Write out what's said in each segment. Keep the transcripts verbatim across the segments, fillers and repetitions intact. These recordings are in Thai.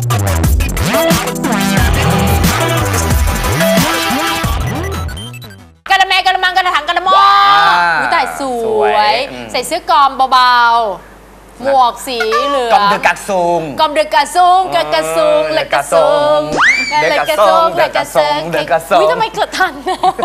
กระแมกระมังกระถังกระมอวิต่สวยใส่เสื้อกอมเบาๆหมวกสีเหลืองกอมเดอะกัดซุงกอมเดอะกัดซุงกระกระซุงเล็กกระซุงเล็กกระซุงเล็กกระซุงเล็กกระซุงวิทำไมเกิดทัน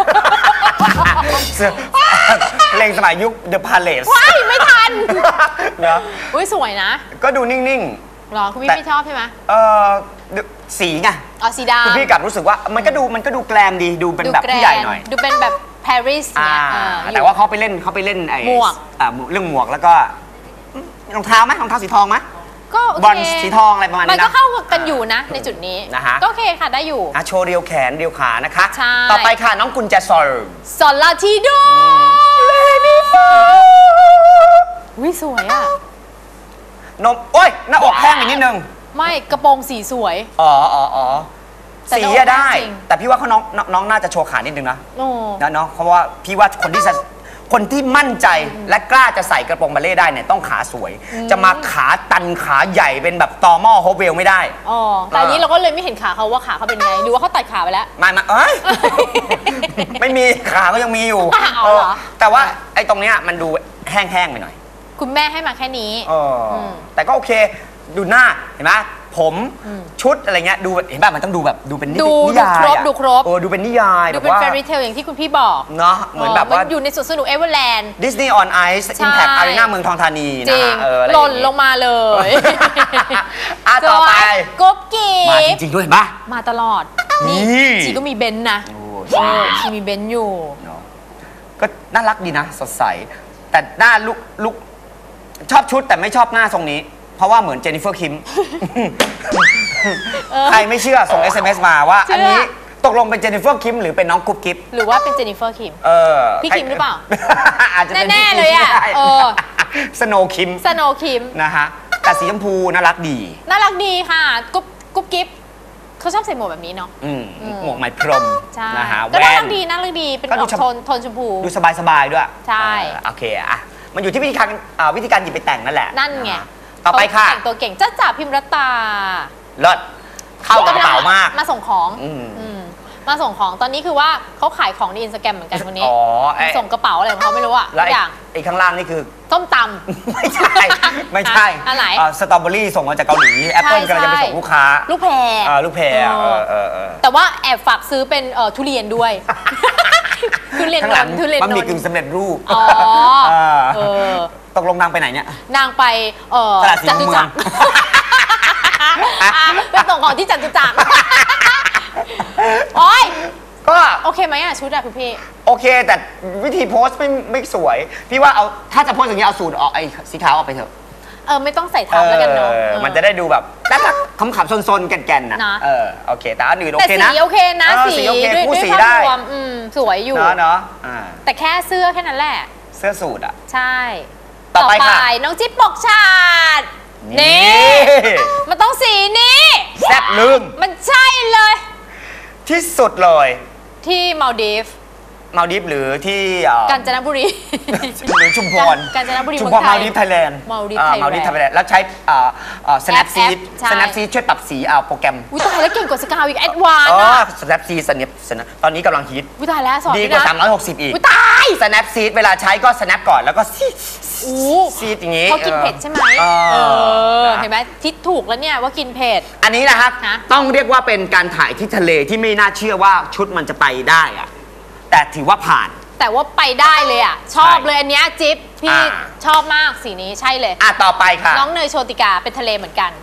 เพลงสมัยยุค The Palace ว้ายไม่ทันนะอุ้ยสวยนะก็ดูนิ่งๆหรอคุณพี่ไม่ชอบใช่ไหมเออสีไงอ๋อสีดำคุณพี่กลับรู้สึกว่ามันก็ดูมันก็ดูแกลมดีดูเป็นแบบผู้ใหญ่หน่อยดูเป็นแบบปารีสเนี่ยแต่ว่าเขาไปเล่นเขาไปเล่นไอ้หมวกเรื่องหมวกแล้วก็รองเท้าไหมรองเท้าสีทองไหมก็บอลสีทองอะไรประมาณนี้นะมันก็เข้ากันอยู่นะในจุดนี้นะฮะก็โอเคค่ะได้อยู่โชว์เรียวแขนเรียวขานะคะใช่ต่อไปค่ะน้องกุญแจซอลซอลลาทิโดเลมิฟาวิสวยอ่ะนมโอ้ยหน้าอกแห้งอีกนิดนึงไม่กระโปรงสีสวยอ๋ออ๋ออ๋อสีได้แต่พี่ว่าเขาน้องน้องน่าจะโชว์ขานิดนึงนะนะเนาะเพราะว่าพี่ว่าคนที่คนที่มั่นใจและกล้าจะใส่กระโปรงบัลเล่ได้เนี่ยต้องขาสวยจะมาขาตันขาใหญ่เป็นแบบตอหม้อโฮเวลไม่ได้อ๋อแต่อันนี้เราก็เลยไม่เห็นขาเขาว่าขาเขาเป็นไงหรือว่าเขาตัดขาไปแล้วไม่มาเอ้ยไม่มีขาก็ยังมีอยู่แต่ว่าไอ้ตรงเนี้ยมันดูแห้งๆไปหน่อยคุณแม่ให้มาแค่นี้แต่ก็โอเคดูหน้าเห็นไหมผมชุดอะไรเงี้ยดูเห็นป่ะมันต้องดูแบบดูเป็นนิยายดูครบดูครบโอ้ดูเป็นนิยายดูเป็นแฟรี่เทลอย่างที่คุณพี่บอกเนาะเหมือนแบบว่าอยู่ในสวนสนุกเอเวอร์แลนด์ดิสนีย์ออนไอซ์อิมแพคอารีนาเมืองทองธานีนะฮะหล่นลงมาเลยอ่ะต่อไปกบกีมาจริงๆด้วยเห็นป่ะมาตลอดนี่ชีก็มีเบนซ์นะชีมีเบนซ์อยู่ก็น่ารักดีนะสดใสแต่หน้าลุกลุกชอบชุดแต่ไม่ชอบหน้าทรงนี้เพราะว่าเหมือนเจนนิเฟอร์คิมใครไม่เชื่อส่ง เอส เอ็ม เอส มาว่าอันนี้ตกลงเป็นเจนนิเฟอร์คิมหรือเป็นน้องกุ๊บกิ๊บหรือว่าเป็นเจนนิเฟอร์คิมพี่คิมหรือเปล่าอาจจะแน่ๆเลยอ่ะสโนว์คิมสโนว์คิมนะฮะแต่สีชมพูน่ารักดีน่ารักดีค่ะกุ๊บกุ๊บกิ๊บเขาชอบใส่หมวกแบบนี้เนาะหมวกไหมพรมนะฮะก็น่ารักดีน่ารักดีเป็นออกโทนโทนชมพูดูสบายๆด้วยใช่โอเคอ่ะมันอยู่ที่วิธีการวิธีการหยิบไปแต่งนั่นแหละนั่นไงต่อไปค่ะแต่งตัวเก่งจ้าจ่าพิมรตาเลิศเข้ากับกระเป๋ามากมาส่งของมาส่งของตอนนี้คือว่าเขาขายของในอินสตาแกรมเหมือนกันคนนี้ส่งกระเป๋าอะไรของเขาไม่รู้อะแล้วอย่างไอ้ข้างล่างนี่คือส้มตำไม่ใช่ไม่ใช่อะไรสตรอเบอรี่ส่งมาจากเกาหลีแอปเปิ้ลกำลังจะไปส่งลูกค้าลูกแพรลูกแพรแต่ว่าแอบฝากซื้อเป็นทุเรียนด้วยทุเรียนนนทุเรียนนนมันมีกึ่งสำเร็จรูปอ๋อตกลงนางไปไหนเนี่ยนางไปจตุจักรไปส่งของที่จตุจักรโอ้ยก็โอเคไหมอะชุดอะคุณพี่โอเคแต่วิธีโพสไม่ไม่สวยพี่ว่าเอาถ้าจะโพสอย่างนี้เอาสูตรออกไอ้สีขาวออกไปเถอะเออไม่ต้องใส่ทับแล้วกันเนาะมันจะได้ดูแบบน่ารักขำๆซนๆแก่นๆนะเออโอเคแต่อันอื่นโอเคนะแต่สีโอเคนะสีด้วยด้วยภาพรวมสวยอยู่เนาะเนาะแต่แค่เสื้อแค่นั้นแหละเสื้อสูทอะใช่ต่อไปน้องจิ๊บปกชาตินี่มันต้องสีนี้แซ่บลืมมันใช่เลยที่สุดเลยที่มาลดีฟมาลดีฟหรือที่กาญจนบุรีหรือชุมพรกาญจนบุรีชุมพรมาลดีฟไทยแลนด์มาลดีฟไทยแลนด์แล้วใช้ Snapseed Snapseed ช่วยปรับสีเอาโปรแกรมอุ้ยตายแล้วเก่งกว่าสกาวอีกแอดวานซ์อ๋อ Snapseed ตอนนี้กำลังฮิตอุ้ยตายแล้วสอนดีกว่าสามร้อยหกสิบอีกอุ้ยตาย Snapseed เวลาใช้ก็ snap ก่อนแล้วก็ซีดอย่างนี้เขากินเผ็ดใช่ไหมเห็นไหมทิศถูกแล้วเนี่ยว่ากินเผ็ดอันนี้นะครับต้องเรียกว่าเป็นการถ่ายที่ทะเลที่ไม่น่าเชื่อว่าชุดมันจะไปได้อะแต่ถือว่าผ่านแต่ว่าไปได้เลยอ่ะชอบเลยอันนี้จิ๊บพี่ชอบมากสีนี้ใช่เลยอ่ะต่อไปค่ะน้องเนยโชติกาเป็นทะเลเหมือนกัน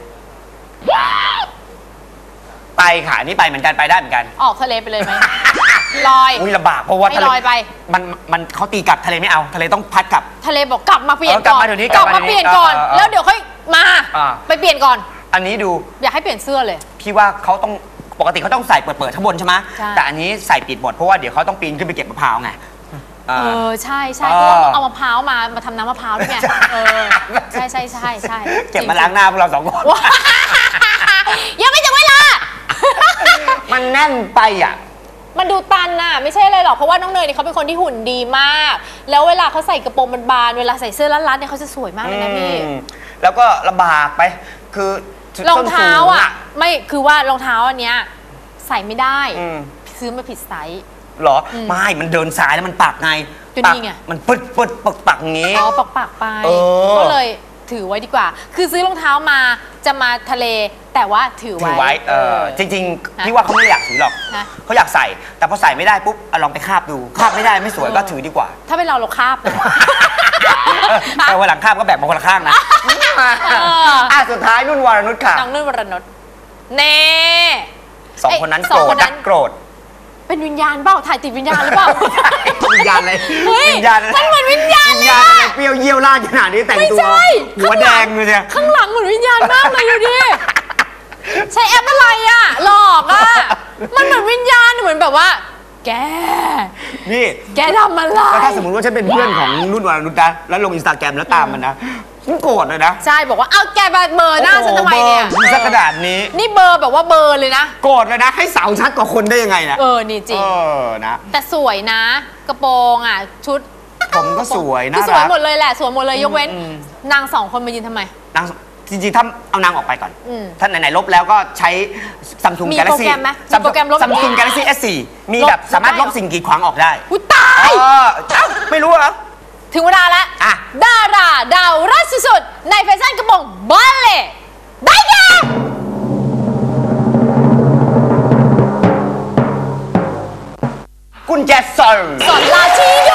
ไปค่ะนี่ไปเหมือนกันไปได้เหมือนกันออกทะเลไปเลยไหมลอยอุ้ยลำบากเพราะว่าทะเลลอยไปมันมันเขาตีกลับทะเลไม่เอาทะเลต้องพัดกลับทะเลบอกกลับมาเปลี่ยนก่อนกลับมาเดี๋ยวนี้กลับมาเปลี่ยนก่อนแล้วเดี๋ยวค่อยมาไปเปลี่ยนก่อนอันนี้ดูอยากให้เปลี่ยนเสื้อเลยพี่ว่าเขาต้องปกติเขาต้องใส่เปิดเปิดข้างบนใช่ไหมแต่อันนี้ใส่ปิดหมดเพราะว่าเดี๋ยวเขาต้องปีนขึ้นไปเก็บมะพร้าวไงเออใช่ใช่เพราะว่าเอามะพร้าวมามาทำน้ำมะพร้าวด้วยไงเออใช่ใช่ใช่ใช่เก็บมาล้างหน้าพวกเราสองคนยังไม่ถึงเวลามันแน่นไปอ่ะมันดูตันน่ะไม่ใช่เลยหรอกเพราะว่าน้องเนยเนี่ยเขาเป็นคนที่หุ่นดีมากแล้วเวลาเขาใส่กระโปรงบานๆเวลาใส่เสื้อรัดๆเนี่ยเขาจะสวยมากเลยนะพี่แล้วก็ลำบากไปคือรองเท้าอ่ะไม่คือว่ารองเท้าอันเนี้ยใส่ไม่ได้ซื้อมาผิดไซส์หรอไม่มันเดินสายแล้วมันปักไงปักมันปึ๊ดปึ๊ดปักปักงี้อ๋อปักปักไปก็เลยถือไว้ดีกว่าคือซื้อรองเท้ามาจะมาทะเลแต่ว่าถือไว้ถือไว้เออจริงๆพี่ว่าเขาไม่อยากถือหรอกเขาอยากใส่แต่พอใส่ไม่ได้ปุ๊บลองไปคาบดูคาบไม่ได้ไม่สวยก็ถือดีกว่าถ้าเป็นเราเราคาบนะแต่วันหลังคาบก็แบกมาคนละข้างนะอ่ะสุดท้ายนุ่นวรนุชค่ะน้องนุ่นวรนุชเน่สองคนนั้นโกรธนักโกรธเป็นวิญญาณเปล่าถ่ายติดวิญญาณหรือเปล่าวิญญาณอะไรวิญญาณมันเหมือนวิญญาณเลยอะเปรี้ยวเยี่ยวล่าขนาดนี้แต่งตัวหัวแดงเลยเนี่ยข้างหลังเหมือนวิญญาณมากเลยดูดิใช้แอปอะไรอ่ะหลอกอ่ะมันเหมือนวิญญาณเหมือนแบบว่าแกนี่แกทำอะไรแล้วถ้าสมมติว่าฉันเป็นเพื่อนของนุ่นวรนุชนะแล้วลงอินสตาแกรมแล้วตามมันนะฉันโกรธเลยนะใช่บอกว่าเอาแกเบอร์หน้าฉันทำไมเนี่ยสักกระดาษนี้นี่เบอร์แบบว่าเบอร์เลยนะโกรธเลยนะให้สาวชัดกว่าคนได้ยังไงนะเออนี่จริงเออนะแต่สวยนะกระโปรงอ่ะชุดผมก็สวยนะสวยหมดเลยแหละสวยหมดเลยยกเว้นนางสองคนมายืนทำไมนางจริงๆถ้าเอานางออกไปก่อนท่านไหนๆลบแล้วก็ใช้ Samsung Galaxy มีโปรแกรมลบ Samsung Galaxy เอส โฟร์ มีแบบสามารถลบสิ่งกีดขวางออกได้อุ้ยตายไม่รู้เหรอถึงเวลาแล้วดาราดาวรัชสุดในแฟชั่นกระโปรงบอลเล่ได้แก่กุญแจสอนสอนลาชิโย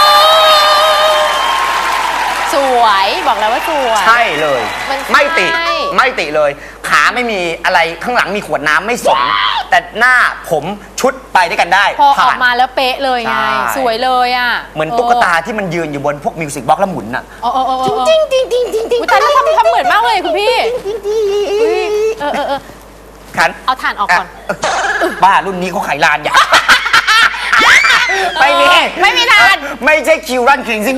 สวยบอกแล้วว่าสวยใช่เลยไม่ติไม่ติเลยขาไม่มีอะไรข้างหลังมีขวดน้ำไม่สนแต่หน้าผมชุดไปด้วยกันได้พอออกมาแล้วเป๊ะเลยไงสวยเลยอ่ะเหมือนตุ๊กตาที่มันยืนอยู่บนพวกมิวสิกบ็อกซ์แล้วหมุนอ่ะจริงจริงจริงจริงจริงจริงแต่แล้วทำทำเหมือนมากเลยคุณพี่เออเออเออขันเอาถ่านออกก่อนบ้ารุ่นนี้เขาขายลานอย่างไม่มีไม่มีทานไม่ใช่คิวรันคลิงซิ่ง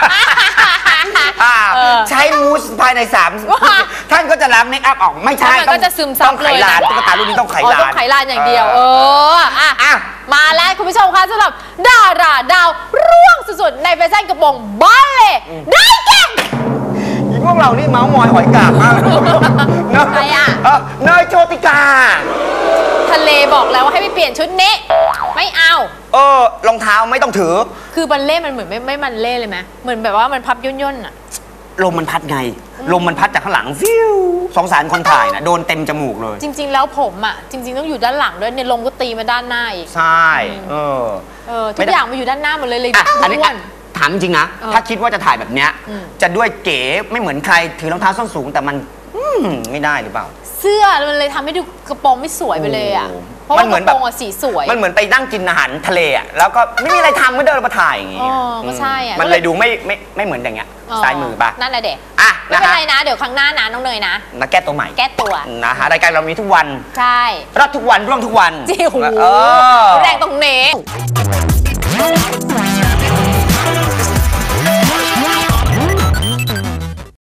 ใช้มูสภายในสามท่านก็จะล้างเมคอัพออกไม่ใช่ก็จะซึมซับเลยต้องไขลานตุ๊กตารุ่นนี้ต้องไขลานต้องไขลานอย่างเดียวเอออ่ะมาแล้วคุณผู้ชมคะสำหรับดาราดาวร่วงสุดๆในแฟชั่นกระโปรงบอลเล่ได้แก่พวกเรานี่เมาส์มอยหอยกาบมากเลยใครอ่ะเนยโชติกาทะเลบอกแล้วว่าให้ไปเปลี่ยนชุดนี้ไม่เอาเออรองเท้าไม่ต้องถือคือบัลเล่มันเหมือนไม่ไม่มันเล่เลยไหมเหมือนแบบว่ามันพับย่นย่นอะลมมันพัดไงลมมันพัดจากข้างหลังฟิวสงสารคนถ่ายนะโดนเต็มจมูกเลยจริงๆแล้วผมอ่ะจริงๆต้องอยู่ด้านหลังด้วยในลมก็ตีมาด้านหน้าอีกใช่เออเออทุกอย่างมาอยู่ด้านหน้าหมดเลยเลยอันนี้ถามจริงนะถ้าคิดว่าจะถ่ายแบบเนี้ยจะด้วยเก๋ไม่เหมือนใครถือรองเท้าส้นสูงแต่มันไม่ได้หรือเปล่าเสื้อมันเลยทำให้ดูกระโปรงไม่สวยไปเลยอ่ะเพราะว่ากระโปรงสีสวยมันเหมือนไปนั่งกินอาหารทะเลอ่ะแล้วก็ไม่มีอะไรทำก็เดินมาถ่ายอย่างงี้ก็ใช่อ่ะมันเลยดูไม่ไม่ไม่เหมือนอย่างเงี้ยซ้ายมือป่ะนั่นแหละเด็กอ่ะไม่เป็นไรนะเดี๋ยวครั้งหน้านะน้องเนยนะมาแก้ตัวใหม่แก้ตัวนะฮะรายการเรามีทุกวันใช่รอดทุกวันร่วมทุกวันจริงโหแรงตรงเน